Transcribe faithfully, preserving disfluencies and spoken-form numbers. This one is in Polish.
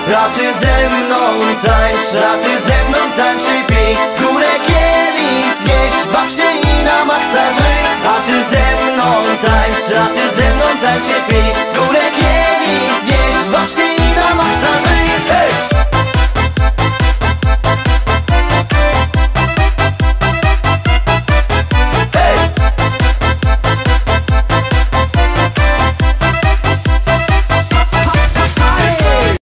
A ty ze mną tańcz, a ty ze mną tańcz i pij. W górę kielich znieść, baw się i na maksa żyj. A ty ze mną tańcz, a ty ze mną tańcz i pij.